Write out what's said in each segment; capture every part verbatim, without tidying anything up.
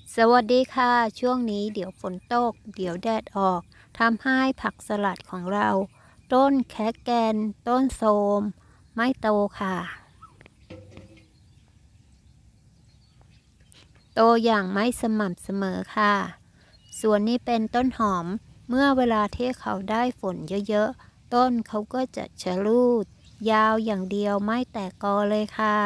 สวัสดีค่ะช่วงนี้เดี๋ยวฝนตกเดี๋ยวแดดออกทำให้ผักสลัดของเราต้นแคแกนต้นโทรมไม่โตค่ะโตอย่างไม่สม่ำเสมอค่ะส่วนนี้เป็นต้นหอมเมื่อเวลาที่เขาได้ฝนเยอะๆต้นเขาก็จะชะลูดยาวอย่างเดียวไม่แตกกอเลยค่ะ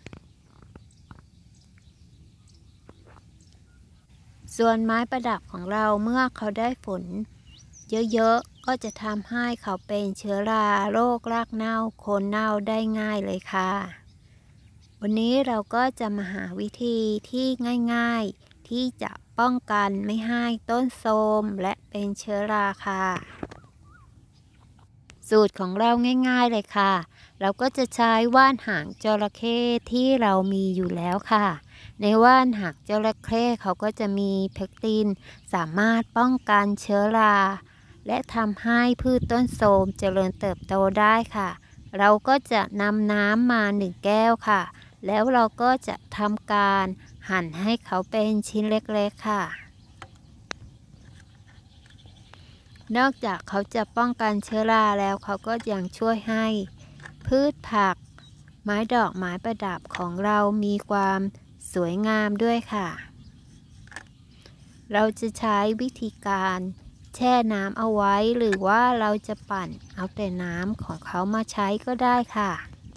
ส่วนไม้ประดับของเราเมื่อเขาได้ฝนเยอะๆก็จะทำให้เขาเป็นเชื้อราโรครากเน่าโคนเน่าได้ง่ายเลยค่ะวันนี้เราก็จะมาหาวิธีที่ง่ายๆที่จะป้องกันไม่ให้ต้นโทรมและเป็นเชื้อราค่ะสูตรของเราง่ายๆเลยค่ะเราก็จะใช้ว่านหางจระเข้ที่เรามีอยู่แล้วค่ะในว่านหางจระเข้เขาก็จะมีเพคตินสามารถป้องกันเชื้อราและทำให้พืชต้นโทรมเจริญเติบโตได้ค่ะเราก็จะนำน้ำมาหนึ่งแก้วค่ะแล้วเราก็จะทำการหั่นให้เขาเป็นชิ้นเล็กๆค่ะนอกจากเขาจะป้องกันเชื้อราแล้วเขาก็ยังช่วยให้พืชผักไม้ดอกไม้ประดับของเรามีความสวยงามด้วยค่ะเราจะใช้วิธีการแช่น้ำเอาไว้หรือว่าเราจะปั่นเอาแต่น้ำของเขามาใช้ก็ได้ค่ะ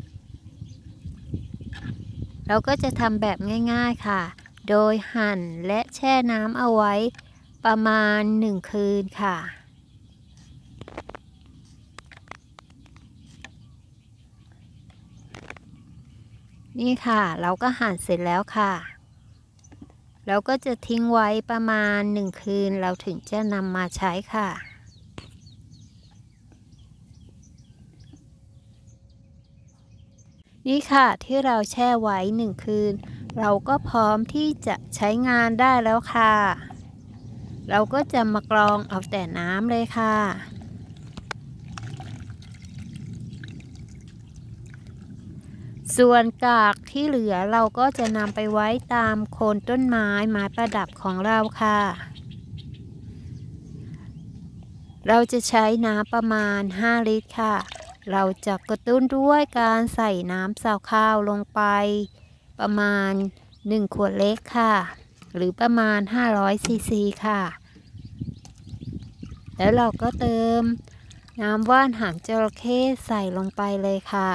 เราก็จะทำแบบง่ายๆค่ะโดยหั่นและแช่น้ำเอาไว้ประมาณหนึ่งคืนค่ะนี่ค่ะเราก็หั่นเสร็จแล้วค่ะเราก็จะทิ้งไว้ประมาณหนึ่งคืนเราถึงจะนำมาใช้ค่ะนี่ค่ะที่เราแช่ไว้หนึ่งคืนเราก็พร้อมที่จะใช้งานได้แล้วค่ะเราก็จะมากรองเอาแต่น้ำเลยค่ะส่วนกากที่เหลือเราก็จะนำไปไว้ตามโคนต้นไม้ไม้ประดับของเราค่ะเราจะใช้น้ำประมาณห้าลิตรค่ะเราจะกระตุ้นด้วยการใส่น้ำซาวข้าวลงไปประมาณหนึ่งขวดเล็กค่ะหรือประมาณห้าร้อยซีซีค่ะแล้วเราก็เติมน้ำว่านหางจระเข้ใส่ลงไปเลยค่ะ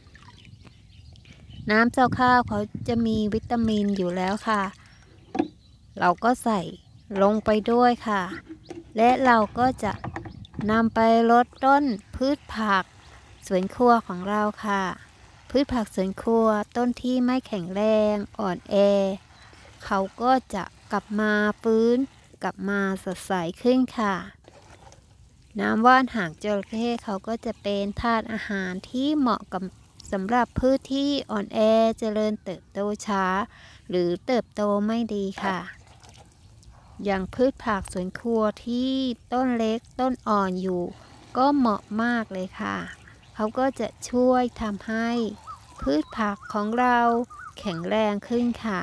น้ำเจ้าข้าวเขาจะมีวิตามินอยู่แล้วค่ะเราก็ใส่ลงไปด้วยค่ะและเราก็จะนำไปลดต้นพืชผักสวนครัวของเราค่ะพืชผักสวนครัวต้นที่ไม่แข็งแรงอ่อนแอเขาก็จะกลับมาฟื้นกลับมาสดใสขึ้นค่ะน้ำว่านหางจระเข้เขาก็จะเป็นธาตุอาหารที่เหมาะกับสำหรับพืชที่อ่อนแอเจริญเติบโตช้าหรือเติบโตไม่ดีค่ะอย่างพืชผักสวนครัวที่ต้นเล็กต้นอ่อนอยู่ก็เหมาะมากเลยค่ะเขาก็จะช่วยทำให้พืชผักของเราแข็งแรงขึ้นค่ะ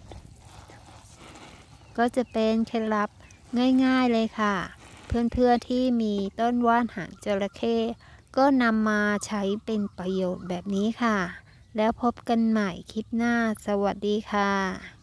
ก็จะเป็นเคล็ดลับง่ายๆเลยค่ะเพื่อนๆที่มีต้นว่านหางจระเข้ก็นำมาใช้เป็นประโยชน์แบบนี้ค่ะแล้วพบกันใหม่คลิปหน้าสวัสดีค่ะ